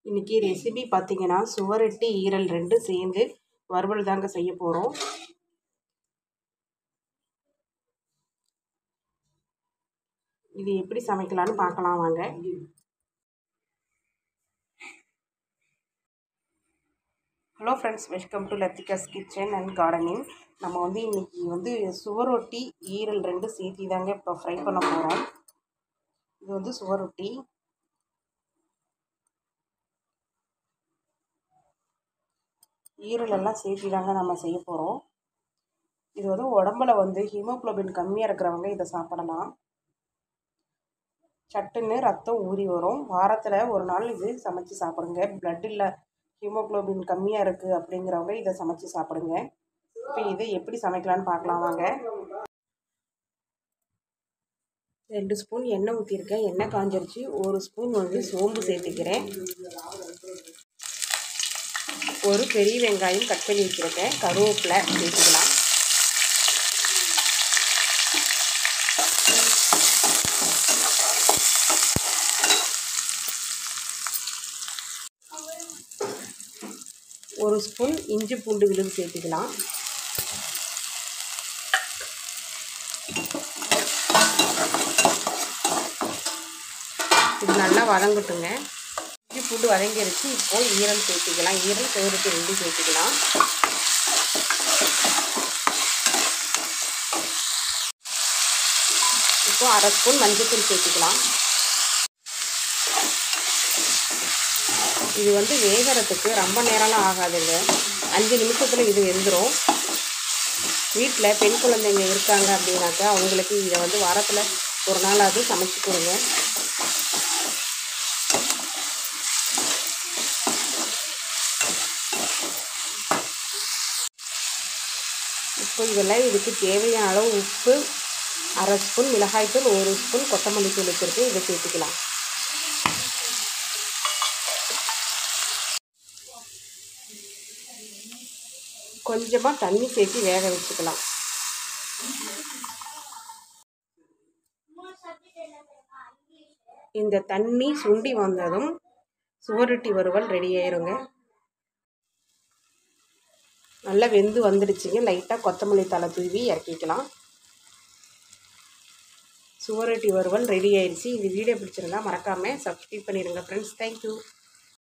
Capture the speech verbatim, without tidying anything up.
இன்றைக்கி ரெசிபி பார்த்திங்கன்னா சுவரொட்டி ஈரல் ரெண்டு சேர்ந்து வறுவல் தாங்க செய்ய போகிறோம். இது எப்படி சமைக்கலான்னு பார்க்கலாம் வாங்க. Hello friends, welcome to Lathika's kitchen and gardening. நம்ம வந்து இன்றைக்கி வந்து சுவரொட்டி ஈரல் ரெண்டு சேர்த்தி தாங்க இப்போ ஃப்ரை பண்ண போகிறோம். இது வந்து சுவரொட்டி. ஈரலெல்லாம் சேர்த்தி தாங்க நம்ம செய்ய போகிறோம். இது வந்து உடம்புல வந்து ஹீமோக்ளோபின் கம்மியாக இருக்கிறவங்க இதை சாப்பிடலாம். சட்டுன்னு ரத்தம் ஊறி வரும். வாரத்தில் ஒரு நாள் இது சமைச்சு சாப்பிடுங்க. பிளட் இல்லை, ஹீமோக்ளோபின் கம்மியாக இருக்குது அப்படிங்கிறவங்க இதை சமைச்சு சாப்பிடுங்க. இப்போ இதை எப்படி சமைக்கலான்னு பார்க்கலாம் வாங்க. ரெண்டு ஸ்பூன் எண்ணெய் ஊற்றிருக்கேன். எண்ணெய் காஞ்சிருச்சு. ஒரு ஸ்பூன் வந்து சோம்பு சேர்த்துக்கிறேன். ஒரு பெரிய வெங்காயம் கட் பண்ணி வச்சுருக்கேன். கருவேப்பிலை சேர்த்துக்கலாம். ஒரு ஸ்பூன் இஞ்சி பூண்டு விழுது சேர்த்துக்கலாம். இது நல்லா வதங்கட்டுங்க. இஞ்சி பூண்டு வதங்கிருச்சு. இப்போது ஈரல் சேர்த்துக்கலாம். ஈரல் சுவரொட்டி ரெண்டு சேர்த்துக்கலாம். இப்போது அரை ஸ்பூன் மஞ்சள்தூள் சேர்த்துக்கலாம். இது வந்து வேகிறதுக்கு ரொம்ப நேரம்லாம் ஆகாதுங்க. அஞ்சு நிமிஷத்தில் இது வெந்துடும். வீட்டில் பெண் குழந்தைங்க இருக்காங்க அப்படின்னாக்கா அவங்களுக்கு இதை வந்து வாரத்தில் ஒரு நாளாவது சமைச்சு கொடுங்க. இப்போ இதெல்லாம் இதுக்கு தேவையான அளவு உப்பு, அரை ஸ்பூன் மிளகாய்த்தூள், ஒரு ஸ்பூன் கொத்தமல்லி தூள் வச்சுருக்கு. இதை சேர்த்துக்கலாம். கொஞ்சமாக தண்ணி சேர்த்து வேக வச்சுக்கலாம். இந்த தண்ணி சுண்டி வந்ததும் சுவரொட்டி வறுவல் ரெடி ஆயிருங்க. நல்லா வெந்து வந்துடுச்சுங்க. லைட்டாக கொத்தமல்லி தழை தூவி இறக்கிக்கலாம். சுவரொட்டி வறுவல் ரெடி ஆயிடுச்சு. இந்த வீடியோ பிடிச்சிருந்தா மறக்காமல் சப்ஸ்கிரைப் பண்ணிடுங்க ஃப்ரெண்ட்ஸ். தேங்க்யூ.